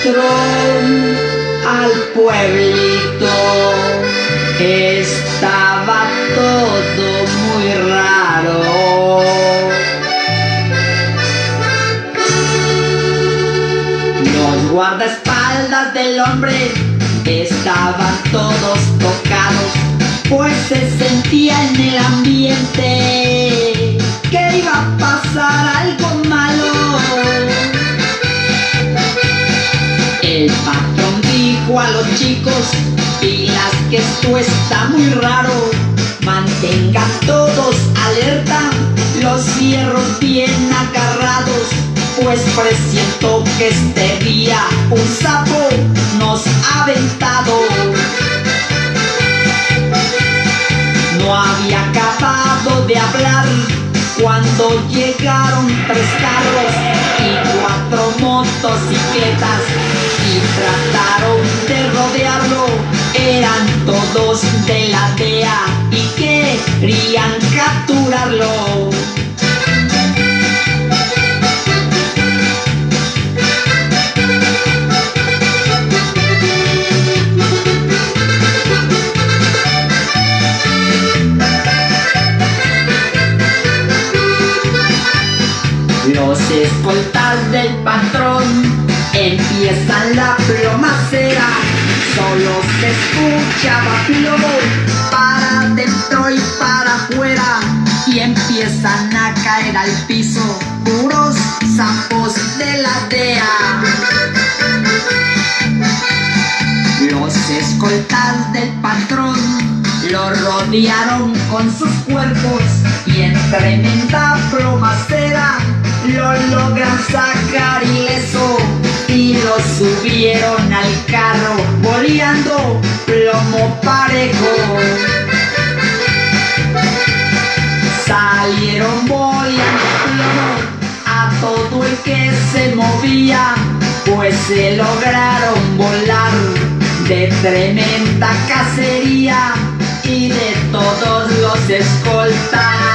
patrón al pueblito. Estaba todo muy raro. Los guardaespaldas del hombre estaban todos tocados, pues se sentía en el ambiente que iba a pasar algo malo. El patrón dijo a los chicos: pilas que esto está muy raro, mantengan todos alerta, los fierros bien agarrados, pues presiento que este día un sapo nos ha aventado. No había acabado de hablar cuando llegaron 3 carros y 4 motocicletas y trataron de rodearlo. Eran todos de la DEA y querían capturarlo. Los escoltas del patrón empiezan la plomacera. Solo se escuchaba plomo para adentro y para afuera, y empiezan a caer al piso puros sapos de la DEA. Los escoltas del patrón lo rodearon con sus cuerpos y en tremenda plomacera lo logran sacar ileso y lo subieron al carro boleando plomo parejo. Salieron boleando plomo a todo el que se movía, pues se lograron volar de tremenda cacería y de todos los escoltas.